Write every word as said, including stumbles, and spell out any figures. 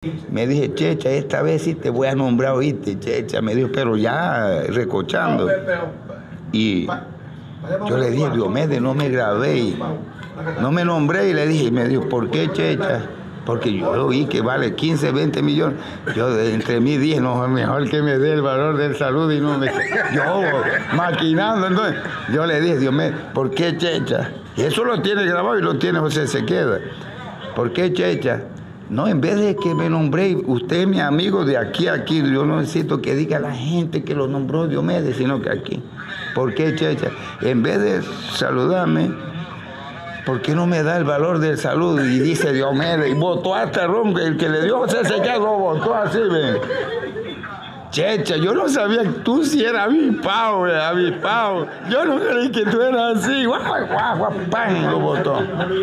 Me dije, Checha, esta vez sí te voy a nombrar, oíste, Checha. Me dijo, pero ya recochando. Y yo le dije, Diomedes, no me grabé. Y no me nombré y le dije, y me dijo, ¿por qué, Checha? Porque yo oí que vale quince, veinte millones. Yo entre mí dije, no, es mejor que me dé el valor del salud y no me... Yo maquinando, entonces, yo le dije, Diomedes, ¿por qué, Checha? Y eso lo tiene grabado y lo tiene José Sequeda. ¿Por qué, Checha? No, en vez de que me nombré, usted es mi amigo de aquí a aquí, yo no necesito que diga a la gente que lo nombró Diomedes, sino que aquí. ¿Por qué, Checha? En vez de saludarme, ¿por qué no me da el valor del salud? Y dice Diomedes, y votó hasta Ron, el que le dio José Sequeda lo votó así, ven. Checha, yo no sabía que tú sí eras avispado, avispado. Yo no creí que tú eras así. Guau, guau, guau, pan, lo votó.